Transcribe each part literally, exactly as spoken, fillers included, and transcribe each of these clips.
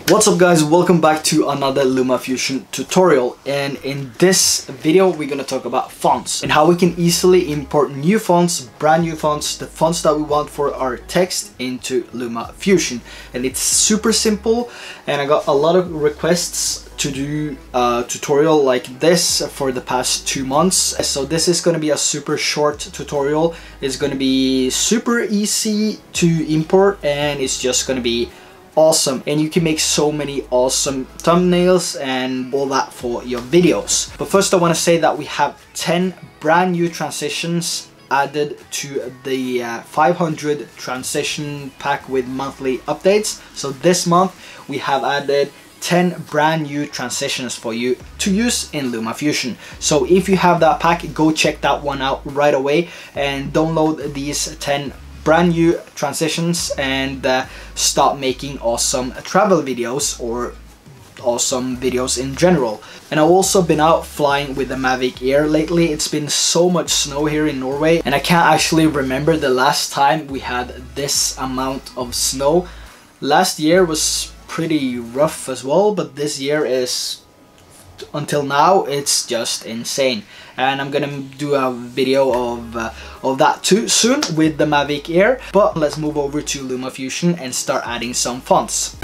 What's up guys, welcome back to another LumaFusion tutorial, and in this video we're going to talk about fonts and how we can easily import new fonts, brand new fonts, the fonts that we want for our text into LumaFusion. And it's super simple, and I got a lot of requests to do a tutorial like this for the past two months. So this is going to be a super short tutorial. It's going to be super easy to import, and it's just going to be awesome, and you can make so many awesome thumbnails and all that for your videos. But first I want to say that we have ten brand new transitions added to the uh, five hundred transition pack with monthly updates. So this month we have added ten brand new transitions for you to use in LumaFusion. So if you have that pack, go check that one out right away and download these ten brand new transitions and uh, start making awesome travel videos or awesome videos in general. And I've also been out flying with the Mavic Air lately. It's been so much snow here in Norway, and I can't actually remember the last time we had this amount of snow. Last year was pretty rough as well, but this year is, until now, it's just insane. And I'm gonna do a video of, uh, of that too soon with the Mavic Air. But let's move over to LumaFusion and start adding some fonts.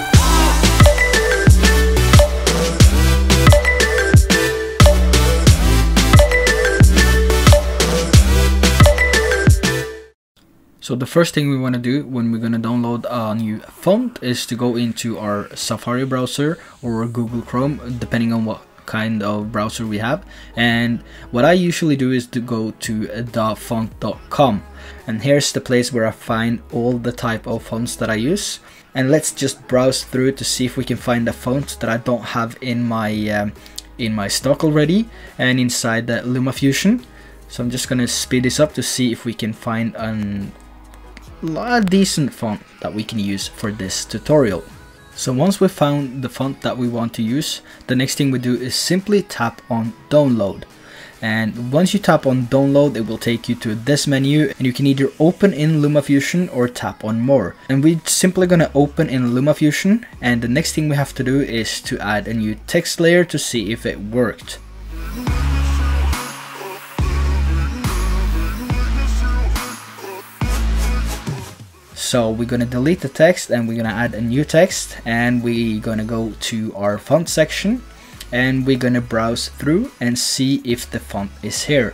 So the first thing we want to do when we're going to download a new font is to go into our Safari browser or Google Chrome, depending on what kind of browser we have. And what I usually do is to go to da font dot com, and here's the place where I find all the type of fonts that I use. And let's just browse through to see if we can find a font that I don't have in my um, in my stock already and inside the LumaFusion. So I'm just gonna speed this up to see if we can find an a decent font that we can use for this tutorial. So once we've found the font that we want to use, the next thing we do is simply tap on download. And once you tap on download, it will take you to this menu, and you can either open in LumaFusion or tap on more. And we're simply gonna open in LumaFusion, and the next thing we have to do is to add a new text layer to see if it worked. So we're gonna delete the text and we're gonna add a new text, and we're gonna go to our font section and we're gonna browse through and see if the font is here.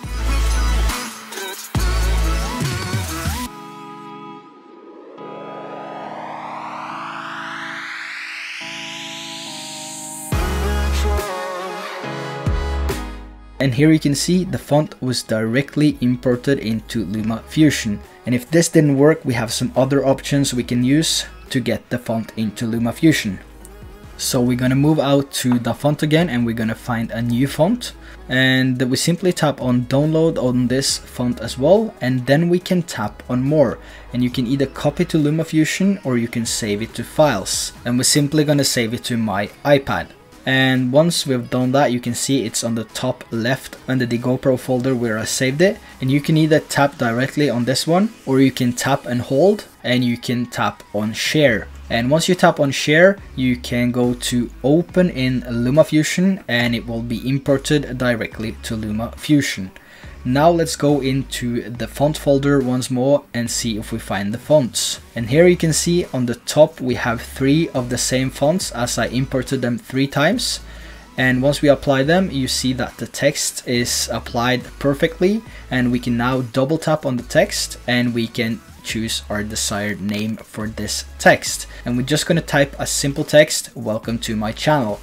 And here you can see the font was directly imported into LumaFusion. And if this didn't work, we have some other options we can use to get the font into LumaFusion. So we're gonna move out to the font again, and we're gonna find a new font. And we simply tap on download on this font as well, and then we can tap on more. And you can either copy to LumaFusion or you can save it to files. And we're simply gonna save it to my iPad. And once we've done that, you can see it's on the top left under the GoPro folder where I saved it. And you can either tap directly on this one, or you can tap and hold, and you can tap on share. And once you tap on share, you can go to open in LumaFusion, and it will be imported directly to LumaFusion. Now let's go into the font folder once more and see if we find the fonts. And here you can see on the top we have three of the same fonts, as I imported them three times. And once we apply them, you see that the text is applied perfectly, and we can now double tap on the text and we can choose our desired name for this text. And we're just going to type a simple text, "Welcome to my channel."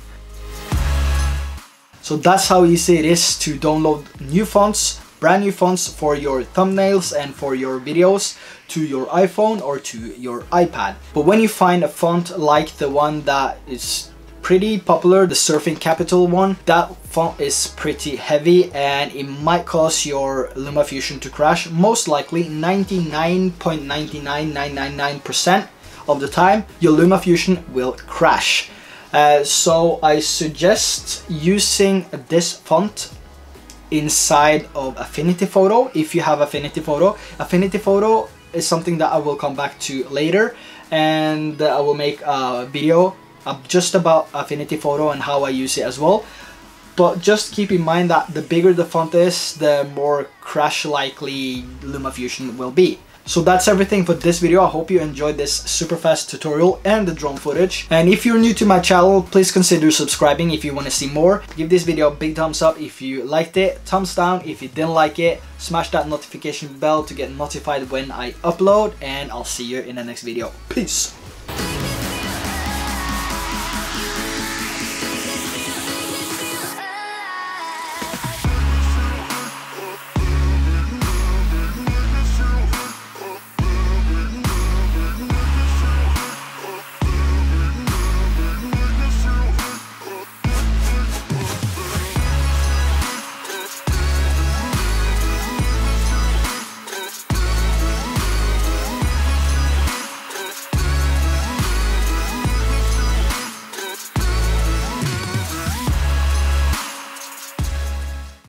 So that's how easy it is to download new fonts, brand new fonts for your thumbnails and for your videos to your iPhone or to your iPad. But when you find a font like the one that is pretty popular, the Surfing Capital one, that font is pretty heavy and it might cause your LumaFusion to crash. Most likely ninety-nine point nine nine nine nine nine percent of the time your LumaFusion will crash. Uh, so I suggest using this font inside of Affinity Photo if you have Affinity Photo. Affinity Photo is something that I will come back to later, and I will make a video uh, just about Affinity Photo and how I use it as well. But just keep in mind that the bigger the font is, the more crash likely LumaFusion will be. So that's everything for this video. I hope you enjoyed this super fast tutorial and the drone footage. And if you're new to my channel, please consider subscribing if you want to see more. Give this video a big thumbs up if you liked it, thumbs down if you didn't like it, smash that notification bell to get notified when I upload, and I'll see you in the next video. Peace!